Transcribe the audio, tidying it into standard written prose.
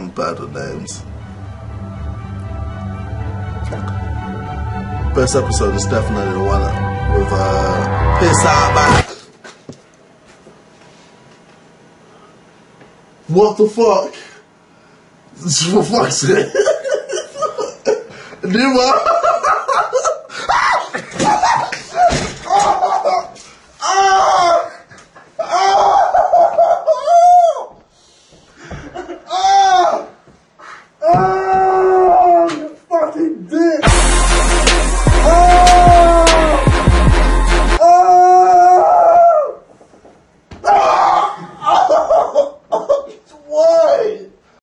I'm bad with names. Best episode is definitely the one with Piss Out Back. What the fuck? For fuck's sake.